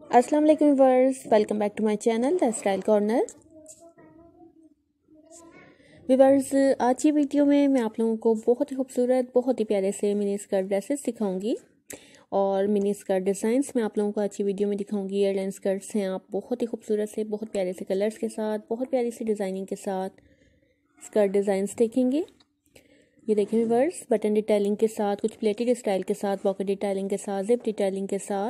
अस्सलाम वालेकुम viewers, welcome back to my channel the style corner. Viewers, आज की वीडियो में मैं आप लोगों को बहुत ही खूबसूरत, बहुत ही प्यारे से मिनी स्कर्ट ड्रेसेस दिखाऊंगी और मिनी स्कर्ट डिज़ाइंस मैं आप लोगों को आज की वीडियो में दिखाऊंगी। एयरलाइन स्कर्ट्स हैं, आप बहुत ही खूबसूरत से, बहुत प्यारे से कलर्स के साथ, बहुत प्यारी सी डिज़ाइनिंग के साथ स्कर्ट डिज़ाइंस देखेंगे। ये देखें व्यूअर्स, बटन डिटेलिंग के साथ, कुछ प्लेटेड स्टाइल के साथ, पॉकेट डिटेलिंग के साथ, जिप डिटेलिंग के साथ,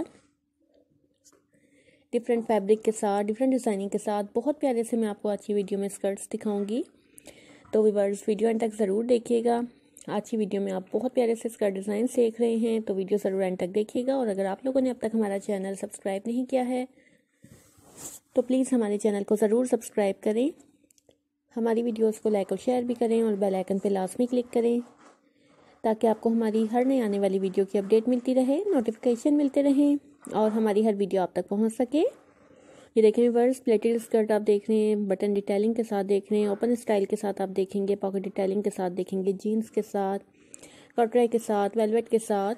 डिफरेंट फैब्रिक के साथ, डिफरेंट डिज़ाइनिंग के साथ बहुत प्यारे से मैं आपको आज की वीडियो में स्कर्ट्स दिखाऊंगी। तो व्यूअर्स, वीडियो एंड तक ज़रूर देखिएगा। आज की वीडियो में आप बहुत प्यारे से स्कर्ट डिज़ाइन देख रहे हैं, तो वीडियो ज़रूर एंड तक देखिएगा। और अगर आप लोगों ने अब तक हमारा चैनल सब्सक्राइब नहीं किया है तो प्लीज़ हमारे चैनल को ज़रूर सब्सक्राइब करें, हमारी वीडियोज़ को लाइक और शेयर भी करें और बेल आइकन पर लाजमी क्लिक करें ताकि आपको हमारी हर नई आने वाली वीडियो की अपडेट मिलती रहे, नोटिफिकेशन मिलते रहें और हमारी हर वीडियो आप तक पहुंच सके। ये देखें व्यूअर्स, प्लेटेड स्कर्ट आप देख रहे हैं, बटन डिटेलिंग के साथ देख रहे हैं, ओपन स्टाइल के साथ आप देखेंगे, पॉकेट डिटेलिंग के साथ देखेंगे, जीन्स के साथ, कटराई के साथ, वेलवेट के साथ,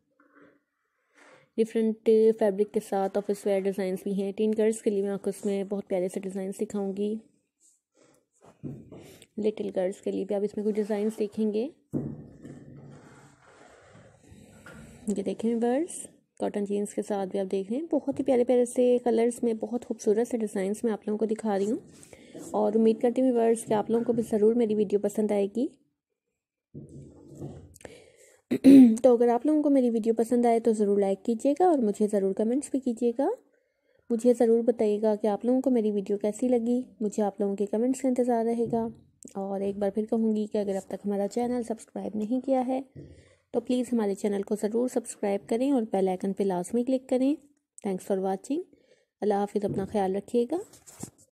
डिफरेंट फैब्रिक के साथ, ऑफिस वेयर डिज़ाइंस भी हैं। टीन गर्ल्स के लिए मैं आपको इसमें बहुत प्यारे से डिज़ाइन दिखाऊंगी। लिटिल गर्ल्स के लिए भी आप इसमें कुछ डिज़ाइन देखेंगे। ये देखें व्यूअर्स, कॉटन जीन्स के साथ भी आप देख रहे हैं, बहुत ही प्यारे प्यारे से कलर्स में बहुत खूबसूरत से डिज़ाइंस मैं आप लोगों को दिखा रही हूँ और उम्मीद करती हूँ व्यूअर्स कि आप लोगों को भी ज़रूर मेरी वीडियो पसंद आएगी। तो अगर आप लोगों को मेरी वीडियो पसंद आए तो ज़रूर लाइक कीजिएगा और मुझे ज़रूर कमेंट्स भी कीजिएगा। मुझे ज़रूर बताइएगा कि आप लोगों को मेरी वीडियो कैसी लगी। मुझे आप लोगों के कमेंट्स का इंतज़ार रहेगा। और एक बार फिर कहूँगी कि अगर अब तक हमारा चैनल सब्सक्राइब नहीं किया है तो प्लीज़ हमारे चैनल को ज़रूर सब्सक्राइब करें और बेल आइकन पे लाजमी क्लिक करें। Thanks for watching. अल्लाह हाफिज़, अपना ख्याल रखिएगा।